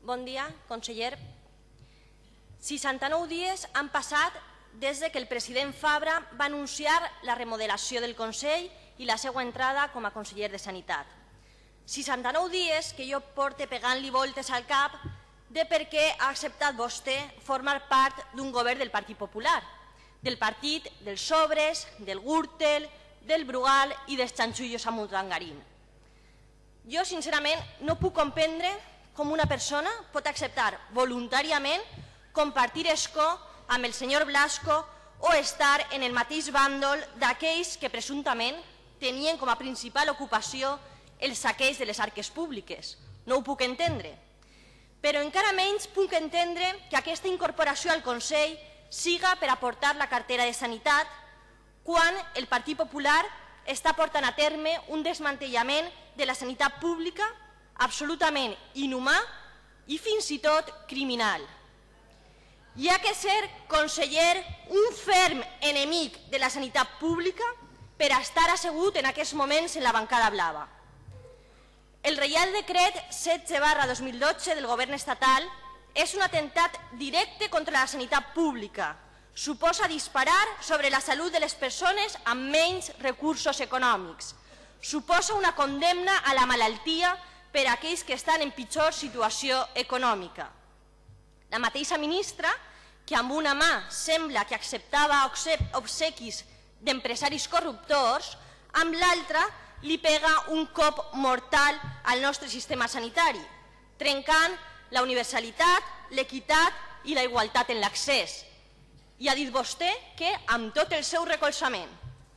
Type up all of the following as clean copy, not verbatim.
Bon dia, conseller. 69 dies han passat des que el president Fabra va anunciar la remodelació del Consell i la seva entrada com a conseller de Sanitat. 69 dies que jo porto pegant-li voltes al cap de per què ha acceptat vostè formar part d'un govern del Partit Popular, del partit dels sobres, del Gürtel, del Brugal i dels xanxullos amb Urdangarín. Jo, sincerament, no puc comprendre com una persona pot acceptar voluntàriament compartir escó amb el senyor Blasco o estar en el mateix bàndol d'aquells que presumptament tenien com a principal ocupació el saqueig de les arques públiques. No ho puc entendre. Però encara menys puc entendre que aquesta incorporació al Consell siga per aportar la cartera de Sanitat quan el Partit Popular està portant a terme un desmantellament de la sanitat pública absolutament inhumà i fins i tot criminal. Hi ha que ser, conseller, un ferm enemic de la sanitat pública per estar assegut en aquests moments en la bancada blava. El Reial Decret 16/2012 del Govern estatal és un atemptat directe contra la sanitat pública. Suposa disparar sobre la salut de les persones amb menys recursos econòmics. Suposa una condemna a la malaltia per a aquells que estan en pitjor situació econòmica. La mateixa ministra, que amb una mà sembla que acceptava obsequis d'empresaris corruptors, amb l'altra li pega un cop mortal al nostre sistema sanitari, trencant la universalitat, l'equitat i la igualtat en l'accés. I ha dit vostè que amb tot el seu recolzament.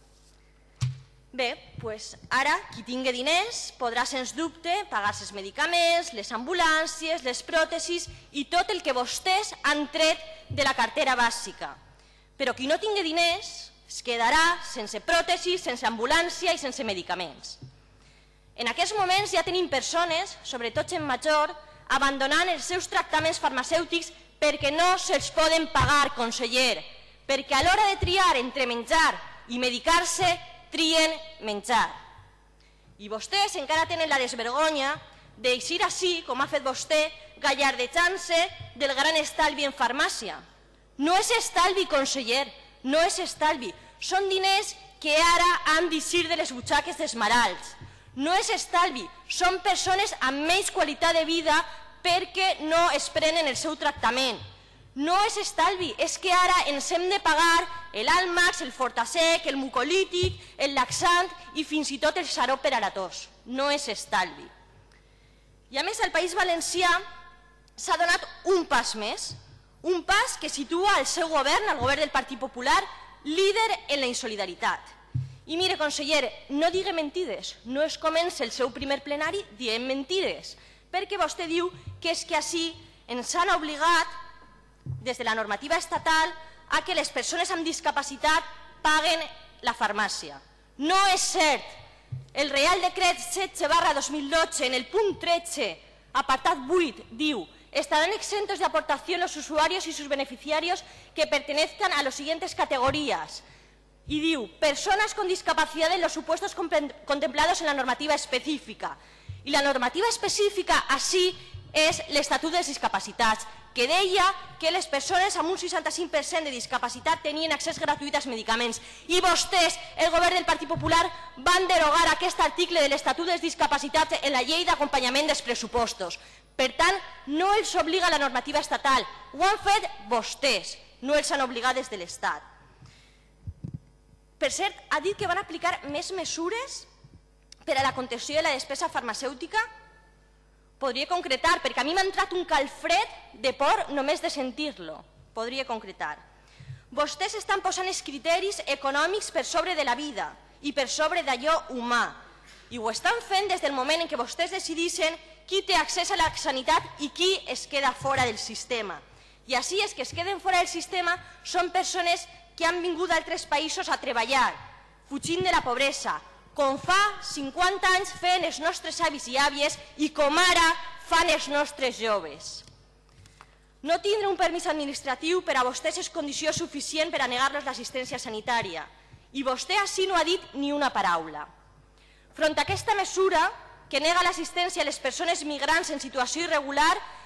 Bé, doncs ara qui tingui diners podrà sens dubte pagar-se els medicaments, les ambulàncies, les pròtesis i tot el que vostès han tret de la cartera bàsica. Però qui no tingui diners es quedarà sense pròtesis, sense ambulància i sense medicaments. En aquests moments ja tenim persones, sobretot gent major, abandonant els seus tractaments farmacèutics perquè no se'ls poden pagar, conseller, perquè a l'hora de triar entre menjar i medicar-se, trien menjar. I vostès encara tenen la desvergonya d'eixir així, com ha fet vostè, gallardejant-se del gran estalvi en farmàcia. No és estalvi, conseller, no és estalvi. Són diners que ara han d'eixir de les butxaques dels malalts. No és estalvi, són persones amb menys qualitat de vida perquè no es prenen el seu tractament. No és estalvi, és que ara ens hem de pagar l'Almax, el Fortasec, el mucolític, el laxant i fins i tot el xarop per a la tos. No és estalvi. I a més, al País Valencià s'ha donat un pas més, un pas que situa el seu govern, el govern del Partit Popular, líder en la insolidaritat. I mire, conseller, no digui mentides, no es comença el seu primer plenari dient mentides, perquè vostè diu que és que així ens han obligat des de la normativa estatal a que les persones amb discapacitat paguen la farmàcia. No és cert. El Reial Decret 16/2012, en el punt 13, apartat 8, diu: estarán exentos de aportación los usuarios y sus beneficiarios que pertenezcan a las siguientes categorías. Y diu, personas con discapacidad en los supuestos contemplados en la normativa específica. I la normativa específica així és l'Estatut dels Discapacitats, que deia que les persones amb un 65% de discapacitat tenien accés gratuït als medicaments. I vostès, el govern del Partit Popular, van derogar aquest article de l'Estatut dels Discapacitats en la llei d'acompanyament dels pressupostos. Per tant, no els obliga la normativa estatal. Ho han fet vostès, no els han obligat des de l'Estat. Per cert, ha dit que van aplicar més mesures per a la contenció de la despesa farmacèutica? Podria concretar, perquè a mi m'ha entrat un calfred de por només de sentir-lo. Podria concretar. Vostès estan posant els criteris econòmics per sobre de la vida i per sobre d'allò humà. I ho estan fent des del moment en què vostès decideixen qui té accés a la sanitat i qui es queda fora del sistema. I així els que es queden fora del sistema són persones que han vingut d'altres països a treballar, fugint de la pobresa, com fa 50 anys feien els nostres avis i àvies i com ara fan els nostres joves. No tindre un permís administratiu per a vostès és condició suficient per a negar-los l'assistència sanitària. I vostè així no ha dit ni una paraula. Front a aquesta mesura, que nega l'assistència a les persones migrants en situació irregular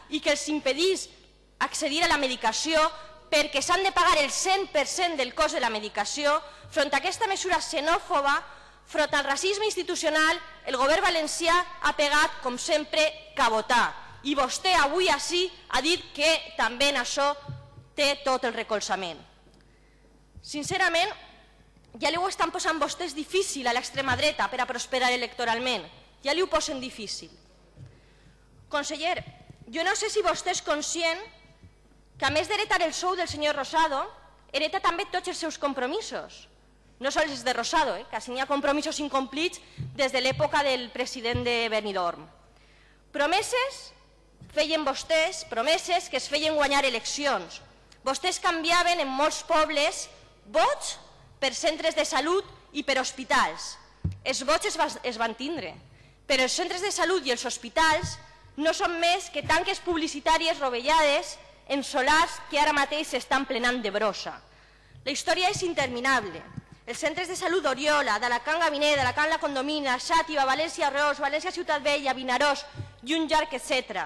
i que els impedís accedir a la medicació perquè s'han de pagar el 100% del cost de la medicació, front a aquesta mesura xenòfoba, front al racisme institucional, el govern valencià ha pegat, com sempre, cabotar. I vostè avui així ha dit que també en això té tot el recolzament. Sincerament, ja li ho estan posant vostès difícil a l'extrema dreta per a prosperar electoralment. Ja li ho posen difícil. Conseller, jo no sé si vostè és conscient que a més d'heretar el sou del senyor Rosado, hereta també tots els seus compromisos. No sols els de Rosado, que així n'hi ha compromisos incomplits des de l'època del president de Benidorm. Promeses feien vostès, promeses que es feien guanyar eleccions. Vostès canviaven en molts pobles vots per centres de salut i per hospitals. Els vots es van tindre, però els centres de salut i els hospitals no són més que tanques publicitàries rovellades en solars que ara mateix s'estan plenant de brossa. La història és interminable. Els centres de salut d'Oriola, d'Alacant Gabinet, d'Alacant La Condomina, Xàtiva, València Reus, València Ciutat Vella, Vinaròs i un llarg etc.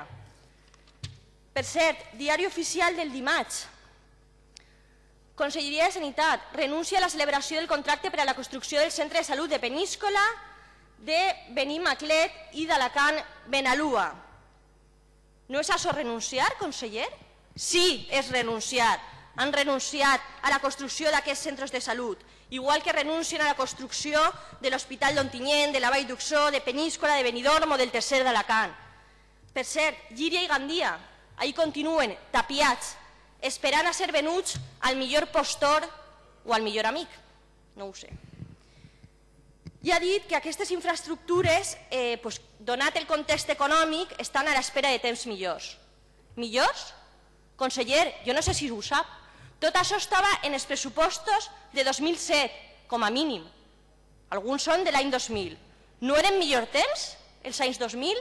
Per cert, diari oficial del dimarts. Conselleria de Sanitat renuncia a la celebració del contracte per a la construcció del centre de salut de Peníscola, de Benimaclet i d'Alacant Benalúa. No és això renunciar, conseller? Sí, és renunciar. Han renunciat a la construcció d'aquests centres de salut, igual que renuncien a la construcció de l'Hospital d'Ontinyent, de la Vall d'Uxó, de Peníscola, de Benidorm o del Tercer d'Alacant. Per cert, Llíria i Gandia, ahí continuen tapiats, esperant a ser venuts al millor postor o al millor amic. No ho sé. Ja ha dit que aquestes infraestructures, donat el context econòmic, estan a l'espera de temps millors. Millors? Conseller, jo no sé si ho sap. Tot això estava en els pressupostos de 2007, com a mínim. Alguns són de l'any 2000. No eren millor temps, els anys 2000?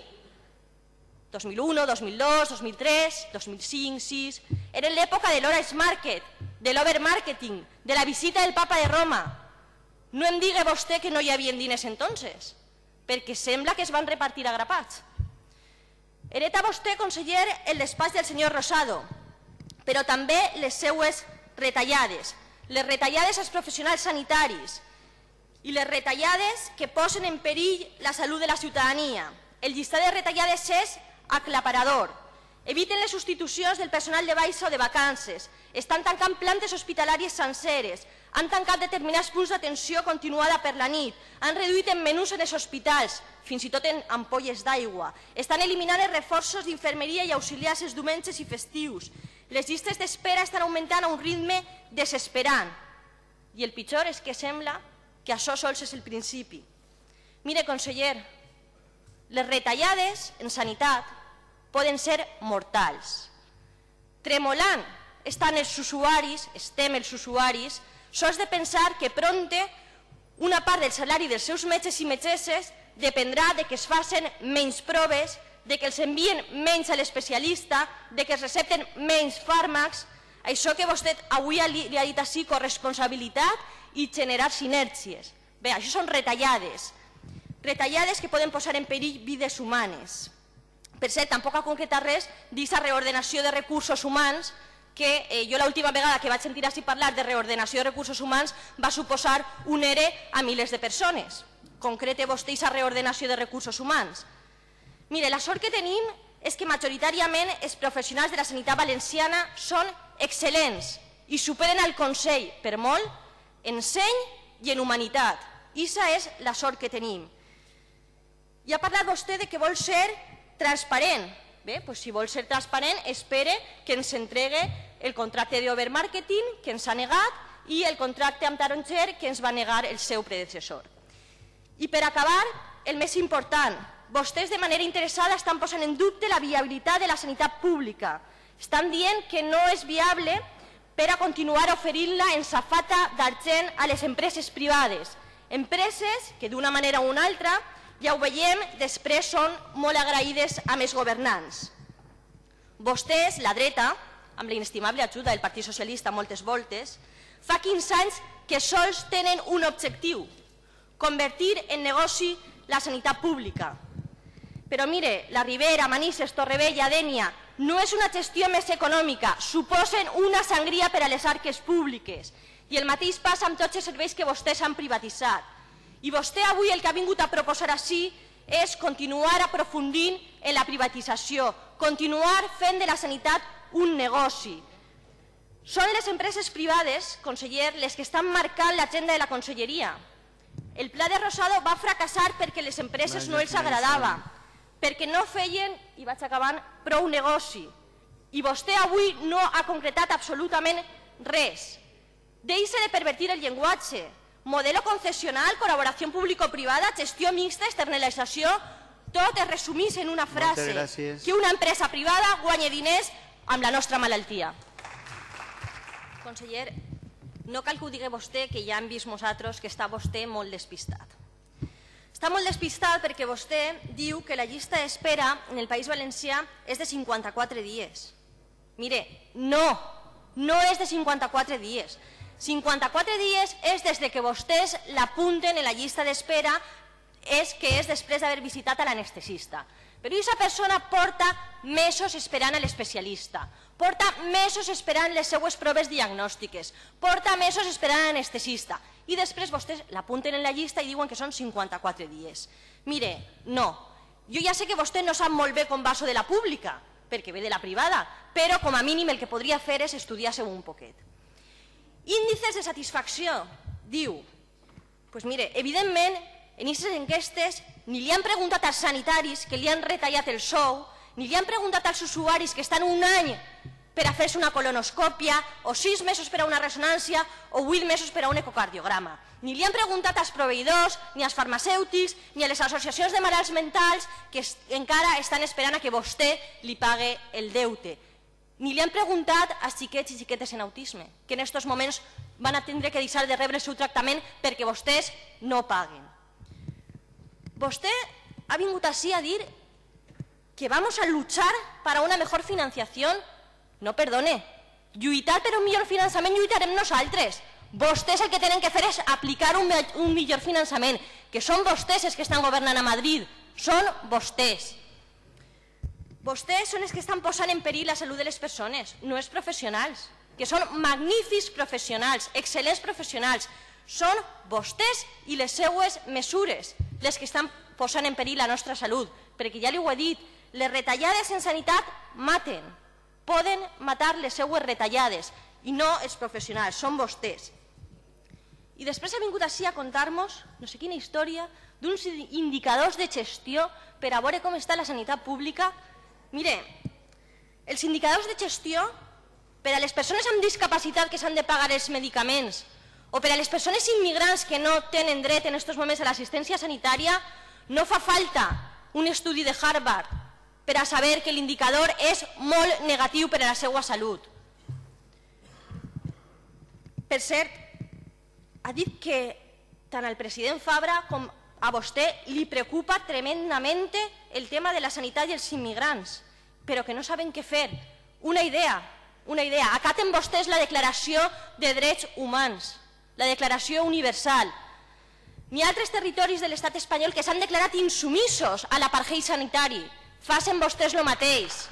2001, 2002, 2003, 2005, 2006... Eren l'època de l'Orange Market, de l'overmarketing, de la visita del papa de Roma. No em digui vostè que no hi havia diners entonces, perquè sembla que es van repartir a grapats. Hereta vostè, conseller, el despatx del senyor Rosado, però també les seues retallades, les retallades als professionals sanitaris i les retallades que posen en perill la salut de la ciutadania. El llistat de retallades és aclaparador. Eviten les substitucions del personal de baixa o de vacances, estan tancant plantes hospitalàries senceres, han tancat determinats punts d'atenció continuada per la nit, han reduït en menús en els hospitals, fins i tot en ampolles d'aigua, estan eliminant els reforços d'infermeria i auxiliars els diumenges i festius, les llistes d'espera estan augmentant a un ritme desesperant. I el pitjor és que sembla que això sols és el principi. Mire, conseller, les retallades en sanitat poden ser mortals. Tremolant estem els usuaris, sols de pensar que prompte una part del salari dels seus metges i metgesses dependrà de que es facin menys proves, de que els envien menys a l'especialista, de que es recepten menys fàrmacs. Això que vostè avui li ha dit així, corresponsabilitat i generar sinèrgies. Bé, això són retallades. Retallades que poden posar en perill vides humanes. Per cert, tampoc ha concretat res d'aquesta reordenació de recursos humans que jo l'última vegada que vaig sentir així parlar de reordenació de recursos humans va suposar un ERE a milers de persones. Concrete vostè aquesta reordenació de recursos humans. Mire, la sort que tenim és que majoritàriament els professionals de la sanitat valenciana són excel·lents i superen el Consell per molt en seny i en humanitat. Aquesta és la sort que tenim. I ha parlat vostè que vol ser transparent. Bé, doncs si vol ser transparent, espere que ens entregue el contracte d'overmarketing que ens ha negat i el contracte amb Taronger que ens va negar el seu predecessor. I per acabar, el més important, vostès de manera interessada estan posant en dubte la viabilitat de la sanitat pública. Estan dient que no és viable per a continuar oferint-la en safata d'argent a les empreses privades. Empreses que d'una manera o una altra, ja ho veiem, després són molt agraïdes amb els governants. Vostès, la dreta, amb l'inestimable ajuda del Partit Socialista moltes voltes, fa 15 anys que sols tenen un objectiu, convertir en negoci la sanitat pública. Però mire, la Ribera, Manises, Torrevella, Dénia, no és una gestió més econòmica, suposen una sangria per a les arques públiques. I el mateix passa amb tots els serveis que vostès han privatitzat. I vostè avui el que ha vingut a proposar així és continuar aprofundint en la privatització, continuar fent de la sanitat un negoci. Són les empreses privades, conseller, les que estan marcant l'agenda de la conselleria. El pla de Rosado va fracassar perquè les empreses no els agradava, perquè no feien, i vaig acabant, prou negoci. I vostè avui no ha concretat absolutament res. Deixe de pervertir el llenguatge. Modelo concessional, col·laboració público-privada, gestió mixta, externalització, tot es resumís en una frase, que una empresa privada guanyi diners amb la nostra malaltia. Conseller, no cal que ho digui vostè, que ja hem vist nosaltres que està vostè molt despistat. Està molt despistat perquè vostè diu que la llista d'espera en el País Valencià és de 54 dies. Mire, no és de 54 dies. 54 dies és des que vostès l'apunten en la llista d'espera, que és després d'haver visitat a l'anestesista. Però aquesta persona porta mesos esperant a l'especialista, porta mesos esperant les seues proves diagnòstiques, porta mesos esperant a l'anestesista i després vostès l'apunten en la llista i diuen que són 54 dies. Mire, no. Jo ja sé que vostè no sap molt bé com va això de la pública, perquè ve de la privada, però com a mínim el que podria fer és estudiar-se un poquet. Índices de satisfacció, diu. Doncs mire, evidentment, en aquestes enquestes ni li han preguntat als sanitaris que li han retallat el sou, ni li han preguntat als usuaris que estan un any per a fer-se una colonoscòpia, o 6 mesos per a una ressonància, o 8 mesos per a un ecocardiograma. Ni li han preguntat als proveïdors, ni als farmacèutics, ni a les associacions de malalts mentals que encara estan esperant a que vostè li pague el deute. Ni li han preguntat als xiquets i xiquetes en autisme, que en aquests moments van a tindre que deixar de rebre el seu tractament perquè vostès no paguen. Vostè ha vingut així a dir que vamos a luchar para una mejor financiación. No, perdone, lluitar per un millor finançament lluitarem nosaltres. Vostès el que tenen que fer és aplicar un millor finançament, que són vostès els que estan governant a Madrid, són vostès. Vostès són els que estan posant en perill la salut de les persones, no els professionals, que són magnífics professionals, excel·lents professionals. Són vostès i les seues mesures les que estan posant en perill la nostra salut, perquè ja li ho he dit, les retallades en sanitat maten, poden matar les seues retallades, i no els professionals, són vostès. I després ha vingut així a contar-nos no sé quina història d'uns indicadors de gestió per a veure com està la sanitat pública. Mire, els indicadors de gestió per a les persones amb discapacitat que s'han de pagar els medicaments o per a les persones immigrants que no tenen dret en aquests moments a l'assistència sanitària, no fa falta un estudi de Harvard per a saber que l'indicador és molt negatiu per a la seva salut. Per cert, ha dit que tant al president Fabra com a vostè li preocupa tremendament el tema de la sanitat i els immigrants, però que no saben què fer. Una idea. Acaten vostès la Declaració de Drets Humans, la Declaració Universal. N'hi ha altres territoris de l'estat espanyol que s'han declarat insumisos a l'apartheid sanitari. Facen vostès el mateix.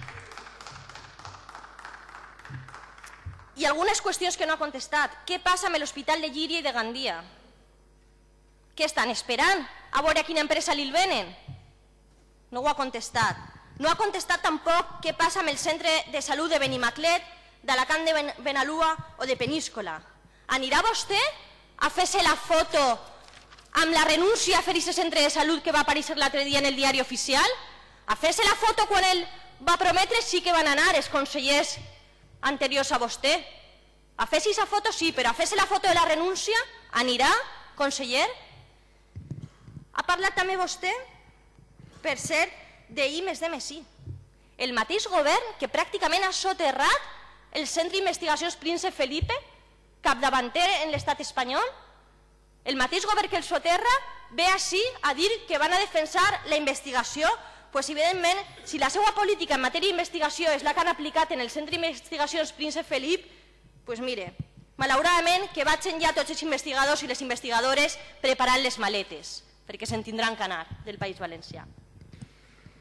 I algunes qüestions que no ha contestat. Què passa amb l'Hospital de Llíria i de Gandia? Què estan esperant? A veure a quina empresa li el venen? No ho ha contestat. No ha contestat tampoc què passa amb el centre de salut de Benimaclet, d'Alacant de Benalúa o de Peníscola. Anirà vostè a fer-se la foto amb la renúncia a fer aquest centre de salut que va aparèixer l'altre dia en el diari oficial? A fer-se la foto quan ell va prometre sí que van anar els consellers anteriors a vostè. A fer-se aquesta foto sí, però a fer-se la foto de la renúncia anirà, conseller? Ha parlat també vostè, per cert, d'I+D+I. El mateix govern que pràcticament ha soterrat el Centre d'Investigacions Príncep Felipe, capdavanter en l'estat espanyol, el mateix govern que el soterra ve així a dir que van a defensar la investigació. Doncs evidentment, si la seva política en matèria d'investigació és la que han aplicat en el Centre d'Investigacions Príncep Felip, doncs mire, malauradament que vagin ja tots els investigadors i les investigadores preparant les maletes, perquè se'n tindran que anar del País Valencià.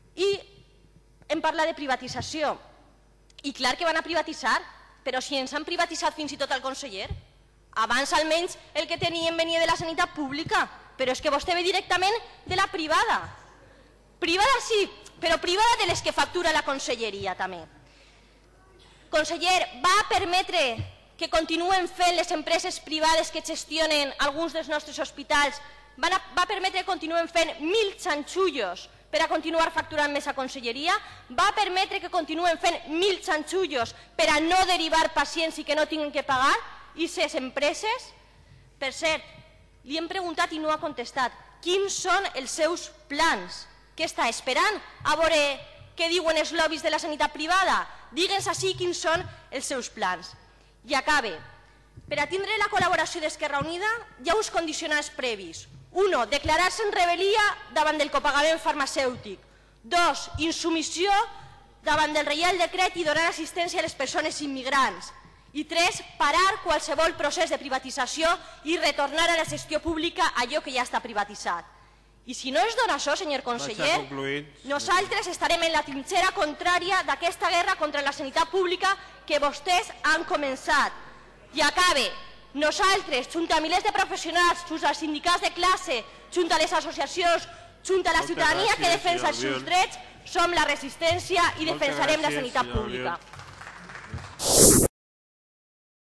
I em parla de privatització. I clar que van a privatitzar, però si ens han privatitzat fins i tot el conseller. Abans almenys el que teníem venia de la sanitat pública, però és que vostè ve directament de la privada. Privada sí, però privada de les que factura la conselleria també. Conseller, va permetre que continuen fent les empreses privades que gestionen alguns dels nostres hospitals, va permetre que continuen fent 1.000 xanxullos per a continuar facturant més a conselleria, va permetre que continuen fent 1.000 xanxullos per a no derivar pacients i que no tinguin que pagar, i les empreses, per cert, li hem preguntat i no ha contestat, quins són els seus plans? Què està esperant a veure què diuen els lobbies de la sanitat privada? Digue'ns així quins són els seus plans. I acabe. Per a tindre la col·laboració d'Esquerra Unida hi ha uns condicionants previs. 1. Declarar-se en rebel·lia davant del copagament farmacèutic. 2. Insumissió davant del Reial Decret i donar assistència a les persones immigrants. I 3. Parar qualsevol procés de privatització i retornar a la gestió pública allò que ja està privatitzat. I si no es dona això, senyor conseller, nosaltres estarem en la trinxera contrària d'aquesta guerra contra la sanitat pública que vostès han començat. I acabe. Nosaltres, junt a milers de professionals, junt als sindicats de classe, junt a les associacions, junt a la ciutadania que defensa els seus drets, som la resistència i defensarem la sanitat pública.